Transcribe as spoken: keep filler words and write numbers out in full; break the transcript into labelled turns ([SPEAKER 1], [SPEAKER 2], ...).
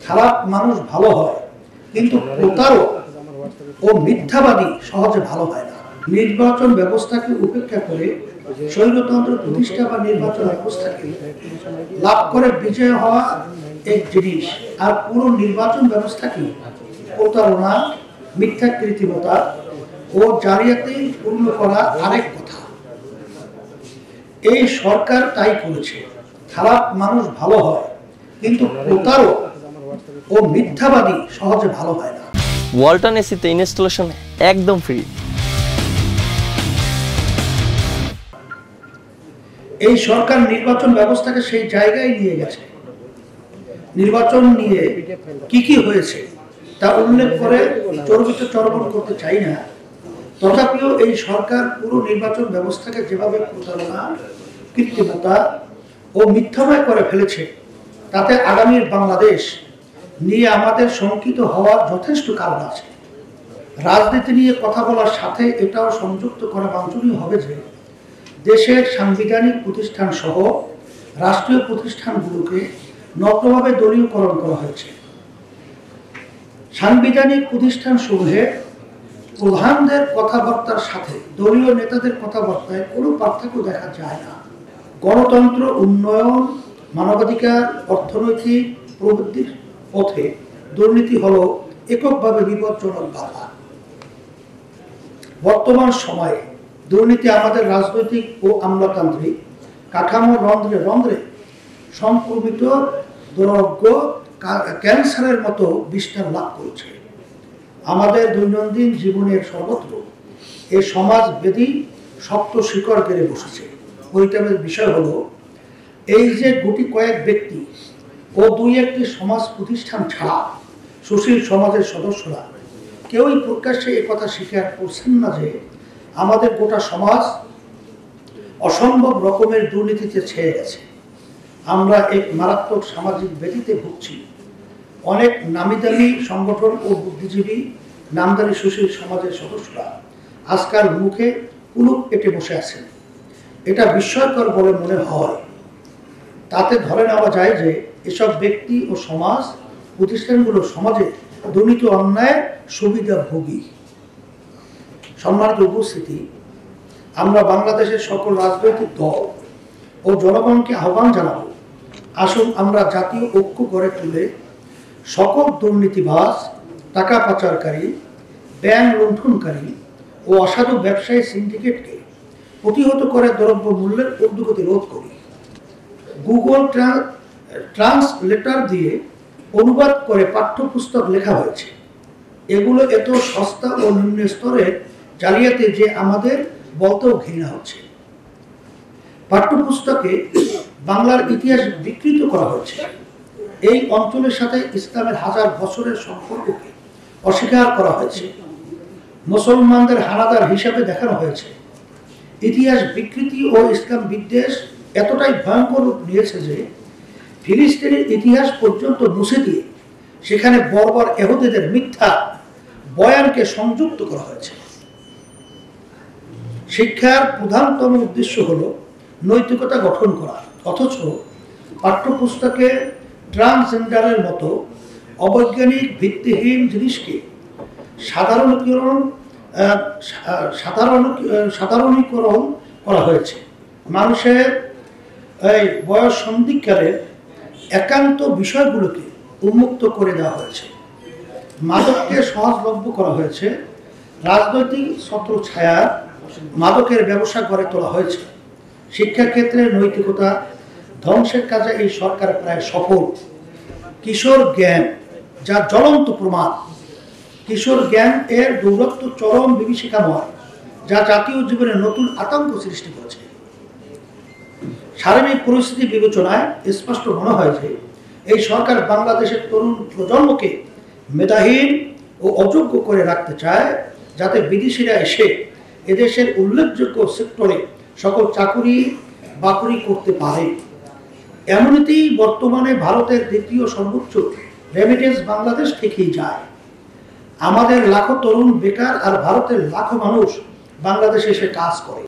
[SPEAKER 1] খারাপ মানুষ ভালো হয়, কিন্তু প্রতারক ও মিথ্যাবাদী সহজে ভালো হয় না। নির্বাচন ব্যবস্থাকে উপেক্ষা করে স্বৈরতন্ত্র প্রতিষ্ঠা বা নির্বাচন ব্যবস্থাকে লাভ করে বিজয় হওয়া এক জিনিস, আর পুরো নির্বাচন ব্যবস্থাকে প্রতারণা, মিথ্যা কৃত্রিমতা ও জালিয়াতি পূর্ণ করা আরেক কথা। এই সরকার তাই করেছে। খারাপ মানুষ ভালো হয়, কিন্তু প্রতারক ও মিথ্যাবাদী সহজে ভালো হয় না।
[SPEAKER 2] ওয়ালটন এসিতে ইনস্টলেশন একদম ফ্রি।
[SPEAKER 1] এই সরকার নির্বাচন ব্যবস্থাকে সেই জায়গায় নিয়ে গেছে। নির্বাচন নিয়ে কি কি হয়েছে তা উল্লেখ করে চর্বিত চর্বণ করতে চাই না। তথাপিও এই সরকার পুরো নির্বাচন ব্যবস্থাকে যেভাবে প্রতারণা, কৃত্রিমতা ও মিথ্যাময় করে ফেলেছে, তাতে আগামীর বাংলাদেশ নিয়ে আমাদের শঙ্কিত হওয়ার যথেষ্ট কারণ আছে। রাজনীতি নিয়ে কথা বলার সাথে এটাও সংযুক্ত করা বাঞ্ছনীয় হবে যে দেশের সাংবিধানিক প্রতিষ্ঠান সহ রাষ্ট্রীয় প্রতিষ্ঠানগুলোকে নগ্নভাবে দলীয়করণ করা হয়েছে। সাংবিধানিক প্রতিষ্ঠান সমূহে প্রধানদের কথাবার্তার সাথে দলীয় নেতাদের কথাবার্তায় কোনো পার্থক্য দেখা যায় না। গণতন্ত্র, উন্নয়ন, মানবাধিকার, অর্থনৈতিক প্রবৃদ্ধির পথে দুর্নীতি হলো এককভাবে বিপজ্জনক বাধা। বর্তমান সময়ে দুর্নীতি আমাদের রাজনৈতিক ও আমলাতান্ত্রিক কাঠামো রন্ধ্রে রন্ধ্রে সংক্রমিত দুরারোগ্য ক্যান্সারের মতো বিস্তার লাভ করেছে। আমাদের দৈনন্দিন জীবনের সর্বত্র এই সমাজ বেদী শক্ত শিকড় গেড়ে বসেছে। পরিতাপের বিষয় হলো এই যে গুটি কয়েক ব্যক্তি ও দুই একটি সমাজ প্রতিষ্ঠান ছাড়া সুশীল সমাজের সদস্যরা কেউই প্রকাশ্যে একথা স্বীকার করছেন না যে আমাদের গোটা সমাজ অসম্ভব রকমের দুর্নীতিতে ছেয়ে গেছে। আমরা এক মারাত্মক সামাজিক ব্যাধিতে ভুগছি। অনেক নামিদামি সংগঠন ও বুদ্ধিজীবী নামদারি সুশীল সমাজের সদস্যরা আজকাল মুখে কুলুপ পেটে বসে আছেন। এটা বিস্ময়কর বলে মনে হয়। তাতে ধরে নেওয়া যায় যে এসব ব্যক্তি ও সমাজ প্রতিষ্ঠানগুলো সমাজে দুর্নীতি অন্যায় সুবিধাভোগী। সম্মানিত উপস্থিতি, আমরা বাংলাদেশের সকল রাজনৈতিক দল ও জনগণকে আহ্বান জানাব, আসুন আমরা জাতীয় ঐক্য গড়ে তুলে সকল দুর্নীতিবাজ, টাকা পাচারকারী, ব্যাংক লুণ্ঠনকারী ও অসাধু ব্যবসায়ী সিন্ডিকেটকে প্রতিহত করে দ্রব্য মূল্যের ঊর্ধ্বগতি রোধ করি। গুগল ট্রান্সলেটর দিয়ে অনুবাদ করে পাঠ্যপুস্তক লেখা হয়েছে। এগুলো এত সস্তা ও নিম্ন স্তরের জালিয়াতি যে আমাদের বলতেও ঘৃণা হচ্ছে। পাঠ্যপুস্তকে বাংলার ইতিহাস বিকৃত করা হয়েছে। এই অঞ্চলের সাথে ইসলামের হাজার বছরের সম্পর্ককে অস্বীকার করা হয়েছে। মুসলমানদের হানাদার হিসাবে দেখানো হয়েছে। ইতিহাস বিকৃতি ও ইসলাম বিদ্বেষ এতটাই ভয়ঙ্কর রূপ নিয়েছে যে ফিলিস্তিনের ইতিহাস পর্যন্ত মুছে দিয়ে সেখানে বর্বর ইহুদিদের মিথ্যা বয়ানকে সংযুক্ত করা হয়েছে। শিক্ষার প্রধানতম উদ্দেশ্য হলো নৈতিকতা গঠন করা, অথচ পাঠ্যপুস্তকে ট্রান্সজেন্ডারের মতো অবৈজ্ঞানিক ভিত্তিহীন জিনিসকে সাধারণীকরণ সাধারণ সাধারণীকরণ করা হয়েছে। মানুষের এই বয়স সন্ধিকালের একান্ত বিষয়গুলোকে উন্মুক্ত করে দেওয়া হয়েছে। মাদককে সহজলভ্য করা হয়েছে। রাজনৈতিক ছত্রছায়া মাদকের ব্যবসা গড়ে তোলা হয়েছে। শিক্ষাক্ষেত্রে নৈতিকতা ধ্বংসের কাজে এই সরকার প্রায় সফল। কিশোর জ্ঞান যা জ্বলন্ত প্রমাণ। কিশোর জ্ঞান এর দৌরত্ব চরম বিভীষিকাময়, যা জাতীয় জীবনে নতুন আতঙ্ক সৃষ্টি করেছে। সার্বিক পরিস্থিতি বিবেচনায় স্পষ্ট মনে হয় যে এই সরকার বাংলাদেশের তরুণ প্রজন্মকে মেধাহীন ও অযোগ্য করে রাখতে চায়, যাতে বিদেশিরা এসে এদেশের উল্লেখযোগ্য সেক্টরে সকল চাকুরি বাকরি করতে পারে। এমনিতেই বর্তমানে ভারতের দ্বিতীয় সর্বোচ্চ রেমিটেন্স বাংলাদেশ থেকেই যায়। আমাদের লাখো তরুণ বেকার, আর ভারতের লাখো মানুষ বাংলাদেশে এসে কাজ করে।